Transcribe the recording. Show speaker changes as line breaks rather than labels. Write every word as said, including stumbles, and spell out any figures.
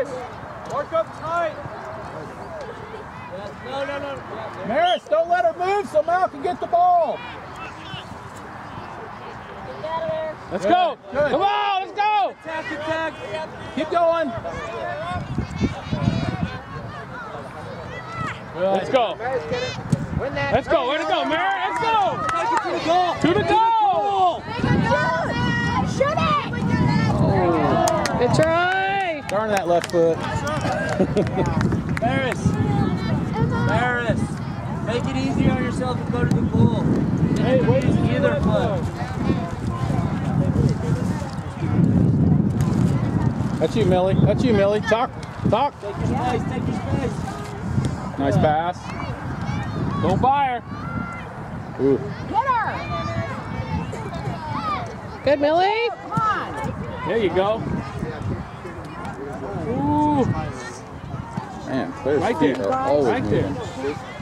Maris, work up tight.
No, no, no.
Maris, don't let her move so Mal can get the ball.
Let's go.
Good.
Come on, let's go.
Attack, attack.
Keep going.
Let's go. Let's go. Where to go, Mary? Let's go.
Take it to the goal.
To the goal.
Shoot it!
Good try.
Darn that left foot.
Maris. Maris. Make it easy on yourself and go to the goal.
Hey, wait.
Either foot.
That's you, Millie. That's you, Millie. Talk. Talk.
Take your space. Take your space.
Nice pass.
Don't buy her.
Ooh.
Get her!
Good, Millie.
Come on!
There you go. Ooh.
Man, players
Right there.
are always
Right there.
moving.